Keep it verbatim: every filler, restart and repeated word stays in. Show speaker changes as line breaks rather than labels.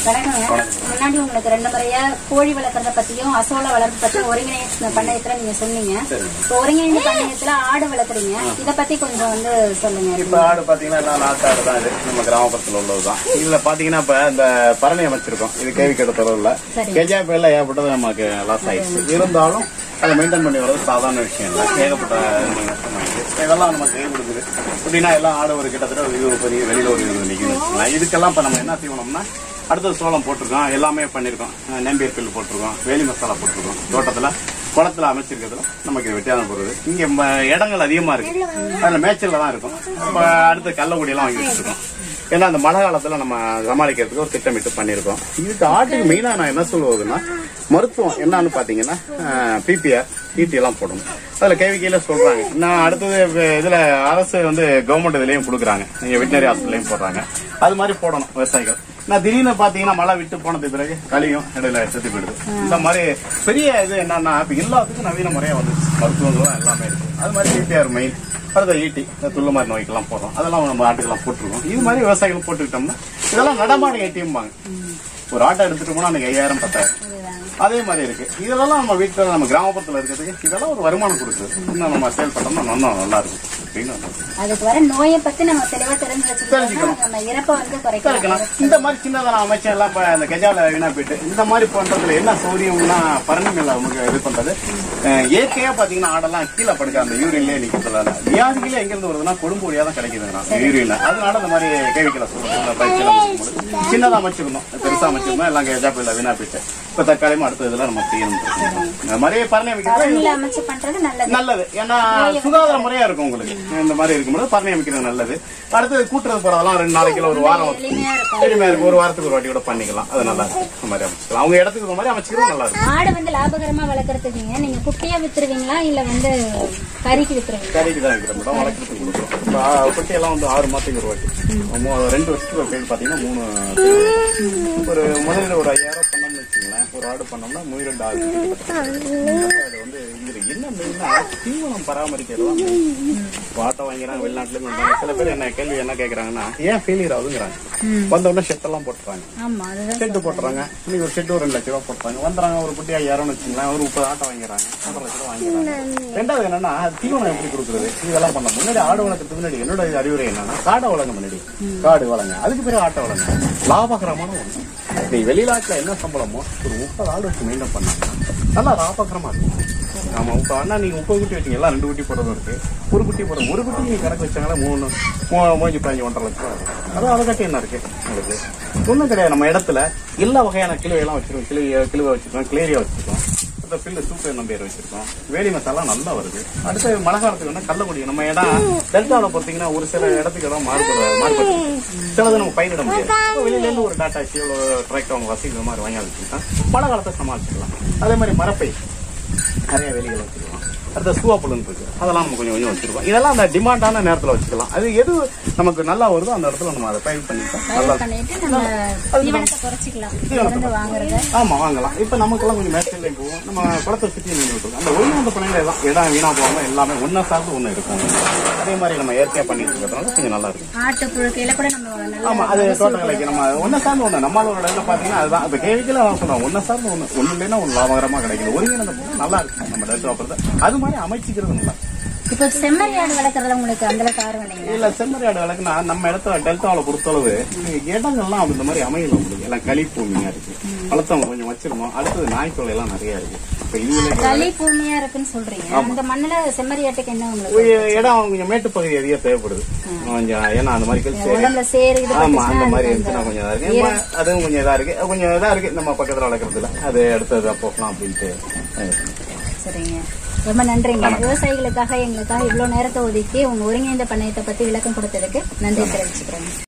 முன்னாடி உங்களுக்கு ரெண்டு முறையா கோழி வளர்க்கறத பத்தியும் அசோல வளர்ப்பு பத்தியும் ஒருங்கிணைந்த பண்ணையத்துல நீங்க சொன்னீங்க. இப்போ ஒருங்கிணைந்த பண்ணையத்துல ஆடு வளர்க்குறீங்க, இத பத்தி கொஞ்சம் வந்து சொல்லுங்க.
இப்ப ஆடு பாத்தீங்கன்னா நாட்டு ஆடு தான், இது நம்ம கிராமப்புறத்துல உள்ளதுதான். இதுல பாத்தீங்கன்னா இப்ப இந்த பரணி அமைச்சிருக்கோம், இது கேவி கிட்ட தொடர்ல கெஜா பேர்ல ஏகப்பட்டது நமக்கு லாஸ் ஆயிடுச்சு. இருந்தாலும் அதை மெயின்டைன் பண்ணி வர்றது சாதாரண விஷயம் இல்லை, ஏகப்பட்ட இதெல்லாம் நமக்கு கை கொடுக்குது. எப்படின்னா எல்லாம் ஆடு ஒரு கிட்டத்தட்ட ஒரு இருபது பெரிய வெளியில ஒரு இருபது நிற்கணும். இதுக்கெல்லாம் இப்ப நம்ம என்ன செய்யணும்னா அடுத்தது சோளம் போட்டிருக்கோம், எல்லாமே பண்ணிருக்கோம், நம்பியர் பில்லு போட்டிருக்கோம், வேலி மசாலா போட்டிருக்கோம். தோட்டத்துல குளத்துல அமைச்சிருக்கிறதுல நமக்கு வெட்டியான போறது. இங்க இடங்கள் அதிகமா இருக்கு, அதுல மேய்ச்சல்ல தான் இருக்கும். இப்ப அடுத்து கள்ளக்குடி எல்லாம் வாங்கி வச்சிருக்கோம். ஏன்னா அந்த மழை காலத்துல நம்ம சமாளிக்கிறதுக்கு ஒரு திட்டமிட்டு பண்ணிருக்கோம். இதுக்கு ஆட்டுக்கு மெயினா நான் என்ன சொல்லுவதுன்னா மருத்துவம் என்னன்னு பாத்தீங்கன்னா பிபிஆர் டிடி எல்லாம் போடணும். அதுல கேவிக்கையில சொல்றாங்க. நான் அடுத்தது இதுல அரசு வந்து கவர்மெண்ட் இதுலயும் கொடுக்குறாங்க, நீங்க வெட்டினரி ஹாஸ்பிட்டலையும் போடுறாங்க. அது மாதிரி போடணும் விவசாயிகள். நான் திடீர்னு பாத்தீங்கன்னா மழை விட்டு போனது பிறகு களியும் இடையில செத்து போயிடுது. இந்த மாதிரி பெரிய இது என்னன்னா இப்ப எல்லாத்துக்கும் நவீன முறையா வந்துச்சு, மருத்துவங்களும் எல்லாமே இருக்கு. அது மாதிரி பிபிஆர் மெயின் அடுத்த ஈட்டி துள்ள மாதிரி நோய்க்கெல்லாம் போடுறோம், அதெல்லாம் நம்ம ஆட்டுக்கெல்லாம் போட்டுருக்கோம். இது மாதிரி விவசாயிகள் போட்டுக்கிட்டோம்னா இதெல்லாம் நடமாடி ஏட்டியும்பாங்க. ஒரு ஆட்டை எடுத்துட்டு போனா அன்னைக்கு ஐயாயிரம் பத்தாயிரம் அதே மாதிரி இருக்கு. இதெல்லாம் நம்ம வீட்டுல நம்ம கிராமப்புறத்துல இருக்கிறதுக்கு இதெல்லாம் ஒரு வருமானம் கொடுக்குது. இன்னும் நம்ம சேல் பண்ணோம்னா இன்னும் நல்லா இருக்கும்.
அதுக்கு வர நோயை பத்தி நம்ம தெளிவா தெரிஞ்சு வச்சுக்கணும், நம்ம இறப்ப வந்து குறைக்கலாம்.
இந்த மாதிரி சின்னதான அமைச்சர் எல்லாம் இந்த கெஜால வீணா போயிட்டு இந்த மாதிரி பண்றதுல என்ன சௌரியம்னா பரணி மேல நமக்கு இது பண்றது இயற்கையா பாத்தீங்கன்னா ஆடெல்லாம் கீழே படுக்க அந்த யூரின்லயே நிக்கிறதுனால வியாதிகளே எங்க இருந்து வருதுன்னா கொடும்பு வழியா தான் கிடைக்குதுங்க யூரின்ல. அதனால இந்த மாதிரி கேவிக்கல சொல்லுவோம் சின்னதா அமைச்சிருந்தோம், பெருசா அமைச்சிருந்தோம், எல்லாம் கெஜா போயில வீணா போயிட்டு இப்ப தற்காலிகமா அடுத்த இதெல்லாம் நம்ம செய்யணும். இந்த மாதிரி பரணி அமைக்கிறது நல்லது, ஏன்னா சுகாதார முறையா இருக்கும் உங்களுக்கு. இந்த மாதிரி இருக்கும்போது பரணி அமைக்கிறது நல்லது. அடுத்து கூட்டுறது போறதெல்லாம் ரெண்டு நாளைக்கு ஒரு வாரம் எளிமையா இருக்கும், ஒரு வாரத்துக்கு ஒரு வாட்டி கூட பண்ணிக்கலாம். அது நல்லா இருக்கும். இந்த மாதிரி அமைச்சிக்கலாம், அவங்க இடத்துக்கு மாதிரி அமைச்சிக்கிறது நல்லா இருக்கும்.
ஆடு வந்து லாபகரமா வளர்க்கறதுக்கு நீங்க குட்டியா வித்துருவீங்களா இல்ல வந்து கறிக்கு வித்துருவீங்க?
கறிக்கு தான் விற்கிறோம் மேடம், வளர்க்கறதுக்கு கொடுக்குறோம். குட்டி எல்லாம் வந்து ஆறு மாசத்துக்கு ஒரு வாட்டி, ரெண்டு வருஷத்துக்கு ஒரு பேர் பாத்தீங்கன்னா மூணு ஒரு முதல்ல ஒரு ஐயாயிரம் பண்ணோம்னு வச்சுங்களேன். ஒரு ஆடு பண்ணோம்னா மூணு ரெண்டு ஆறு வந்து இதுல என்ன மெயினா தீவனம் பராமரிக்கிறதுலாம். ஆட்டை வாங்கிறாங்க வெளிநாட்டுல இருந்து. சில பேர் என்ன கேள்வி என்ன கேக்குறாங்கன்னா ஏன் ஃபெயிலியர் ஆகுதுங்கிறாங்க. வந்த உடனே ஷெட் எல்லாம் போட்டுறாங்க, ஷெட்டு போட்டுறாங்க. இன்னைக்கு ஒரு ஷெட்டு ஒரு ரெண்டு லட்சம் ரூபாய் போட்டுறாங்க. வந்துறாங்க ஒரு குட்டி ஐயாயிரம் வச்சுங்களேன், ஒரு முப்பது ஆட்டை வாங்கிறாங்க, ஒன்றரை லட்சம் ரூபாய் வாங்கிறாங்க. ரெண்டாவது என்னன்னா தீவனம் எப்படி கொடுக்குறது இதெல்லாம் பண்ண முன்னாடி ஆடு வளர்க்கறதுக்கு முன்னாடி என்னோட அறிவுரை என்னன்னா காடை வளங்க முன்னாடி, காடு வளங்க, அதுக்கு பிறகு ஆட்டை வளங்க. லாபகரமான ஒண்ணு. நீ வெளிநாட்டுல என்ன சம்பளமோ ஒரு முப்பது ஆடு வச்சு மெயின்டைன் பண்ணாங்கன்னா நல்லா லாபகரமா இருக்கும். ஆமா, இப்ப அண்ணா நீங்க முப்பது குட்டி வச்சீங்க, எல்லாம் ரெண்டு குட்டி போடுறதும் இருக்கு, ஒரு குட்டி போடுறது. ஒரு குட்டி நீங்க கணக்கு வச்சாங்களா மூணு மூஞ்சி பாஞ்சு ஒன்றரை லட்சம் ரூபாய் இருக்கும். அதான் அதை கட்டி என்ன இருக்கு உங்களுக்கு ஒன்றும் கிடையாது. நம்ம இடத்துல எல்லா வகையான கிளுவையெல்லாம் வச்சிருக்கோம், கிளி கிளுவை வச்சிருக்கோம், கிளேரியா வச்சிருக்கோம், பில்லு சூப்பர் நம்பியர் வச்சிருக்கோம், வேலி மசாலா நல்லா வருது. அடுத்த மழை காலத்துக்கு வேணா கள்ளக்குடி நம்ம இடம் டெல்டாவில் பார்த்தீங்கன்னா ஒரு சில இடத்துக்கு இடம் மாறுபட மாறுபட்டு சிலது நம்ம பயிரிட முடியாது. வெளியில இருந்து ஒரு டாட்டாச்சி ஒரு டிராக்டர் அவங்க வசதி மாதிரி வாங்கி வச்சுக்கிட்டா மழை காலத்தை சமாளிச்சுக்கலாம். அதே மாதிரி மரப்பை நிறைய வேலிகள் வச்சிருக்கோம். அடுத்த சூவாப்புலன்னு இருக்கு, அதெல்லாம் நம்ம கொஞ்சம் கொஞ்சம் வச்சிருக்கோம். இதெல்லாம் அந்த டிமாண்டான நேரத்தில் வச்சுக்கலாம். அது எது நமக்கு நல்லா வருதோ அந்த இடத்துல நம்ம அதை பயிர் பண்ணிக்கலாம். ஆமா வாங்கலாம். இப்ப நமக்கெல்லாம் கொஞ்சம் மேட்சில் போவோம், நம்ம குளத்தை சுற்றி நின்று அந்த ஒன்று பண்ணையில எல்லாம் இடம் வீணா போகாம எல்லாமே ஒன்னா சார்ந்து ஒண்ணு இருக்கும். அதே மாதிரி நம்ம இயற்கையா பண்ணிட்டு இருக்கிறதுனால கொஞ்சம் நல்லா இருக்கும். ஆமா, அது தோட்டக்கலைக்கு நம்ம ஒன்ன சார்ந்து ஒண்ணு நம்மளோட இடத்துல பாத்தீங்கன்னா அதுதான் இப்ப கேவிக்கல சொல்லுவாங்க ஒன்ன சார்ந்து ஒண்ணு ஒண்ணு இல்லைன்னா ஒரு லாபகரமா கிடைக்குது. ஒருங்கிணைந்த நல்லா இருக்கு நம்ம டெல்டா வாக்குறது. அது மாதிரி அமைச்சிக்கிறது நல்லா.
இப்ப செம்மறியாடு வளர்க்கறதுல உங்களுக்கு அந்த காரணம் இல்லைங்க?
இல்ல, செம்மறியாடு வளர்க்கனா நம்ம இடத்துல டெல்டாவில பொறுத்தளவு இடங்கள்லாம் இந்த மாதிரி அமையல உங்களுக்கு. எல்லாம் களி பூமியா இருக்கு, வளர்த்தவங்க கொஞ்சம் வச்சிருந்தோம். அடுத்தது நாய்த்தொலை எல்லாம் நிறைய இருக்கு. இப்ப இதுல
களி பூமியா இருக்குன்னு சொல்றீங்க, அந்த மண்ணுல செம்மறியாட்டுக்கு என்ன உங்களுக்கு
இடம் கொஞ்சம் மேட்டு பகுதி அதிகம் தேவைப்படுது கொஞ்சம். ஏன்னா அந்த மாதிரி
சேரு
ஆமா அந்த மாதிரி இருந்துச்சுன்னா கொஞ்சம் இதா இருக்கு. அதுவும் கொஞ்சம் இதா இருக்கு, கொஞ்சம் இதா இருக்கு நம்ம பக்கத்துல வளர்க்கறதுல. அது அடுத்தது போகலாம் அப்படின்ட்டு.
சரிங்க, ரொம்ப நன்றிங்க. விவசாயிகளுக்காக எங்களுக்காக இவ்வளவு நேரத்தை ஒதுக்கி உங்க ஒருங்கிணைந்த பண்ணையத்தை பத்தி விளக்கம் கொடுத்ததுக்கு நன்றி தெரிவிச்சுக்கிறேன்.